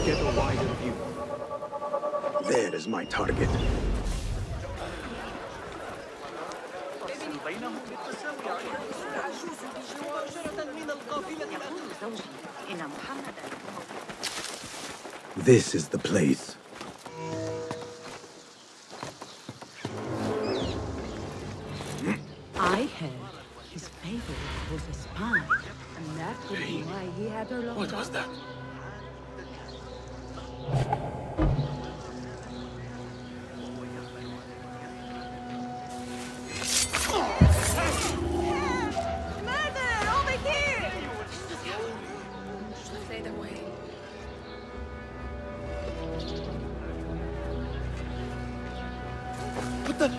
get a wider view. There is my target. This is the place. I heard his favorite was a spy, and that could be why he had her locked up. What was that? Murder! Over here! Stay the way. What the?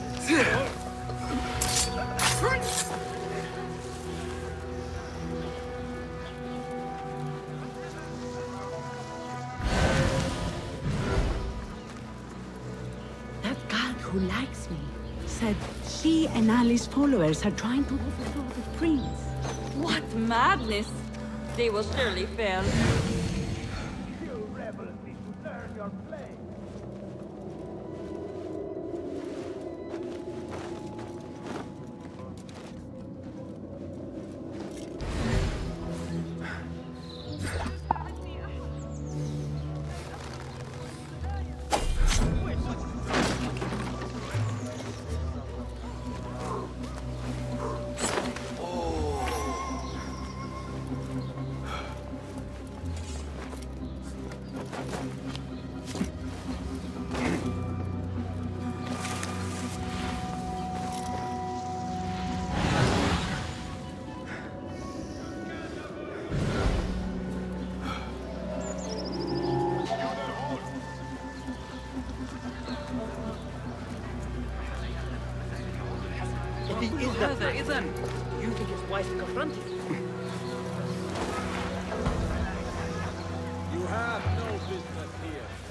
That guard who likes me said she and Ali's followers are trying to overthrow the prince. What madness! They will surely fail. You rebels need to learn your place. Is that Ethan? You think it's wise to confront him? You have no business here.